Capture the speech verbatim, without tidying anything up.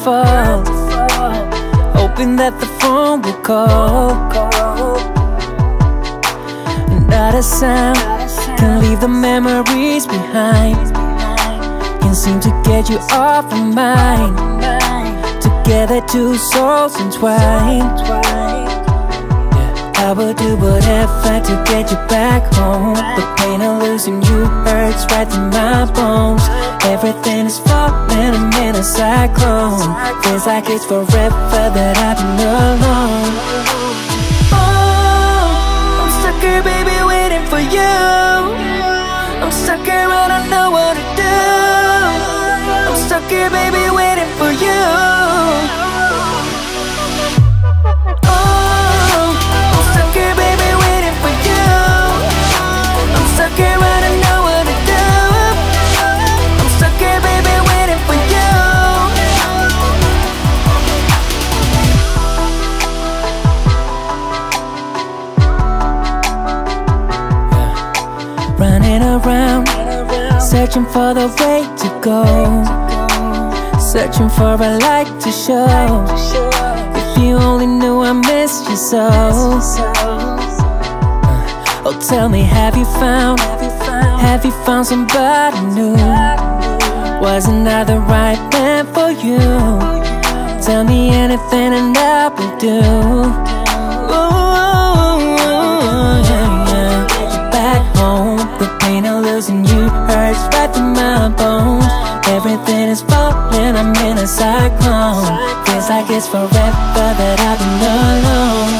fall, hoping that the phone will call. Not a sound can leave the memories behind, can't seem to get you off my mind. Together two souls entwined, I would do whatever to get you back home. The pain of losing you hurts right through my bones. Everything is falling, I'm in a cyclone. Feels like it's forever that I've been alone. Oh, I'm stuck here, baby, waiting for you. I'm stuck here, I don't know what to do. I'm stuck here, baby, waiting for you. Running around, searching for the way to go, searching for a light to show. If you only knew I missed you so. Oh, tell me, have you found, have you found somebody new? Wasn't I the right man for you? Tell me anything and I will do. Ooh, yeah, yeah. Back home, the pain of losing you hurts right through my bones. Everything is falling, I'm in a cyclone. Feels like it's forever that I've been alone.